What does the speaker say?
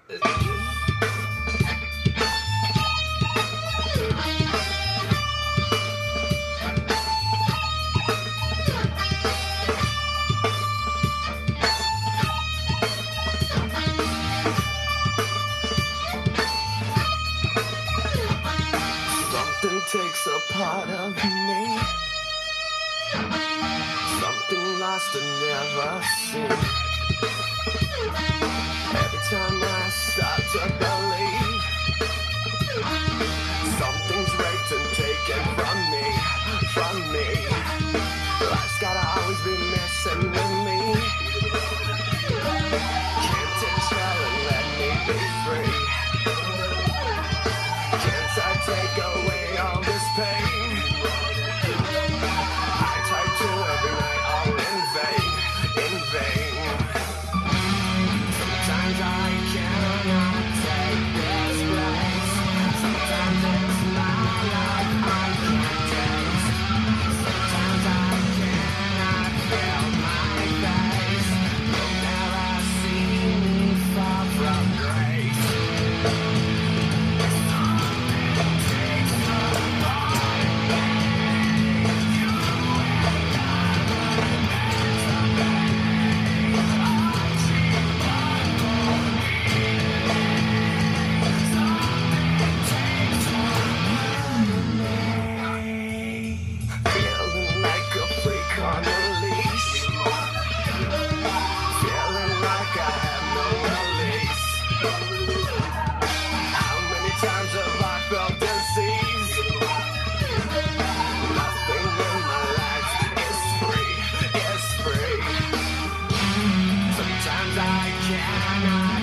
Something takes a part of me, something lost and never seen. Every time I start to believe, something's raped and taken from me, from me. Life's gotta always be messing with me. Can't it tell and let me be free? Can't I take away all this pain? I try to every night, all in vain, in vain. Sometimes I cannot take this place. Sometimes it's my life I can't taste. Sometimes I cannot feel my face. You'll never see me fall from grace. Feeling like a freak on a leash. Feeling like I have no release. How many times have I felt disease? Nothing in my life is free, is free. Sometimes I cannot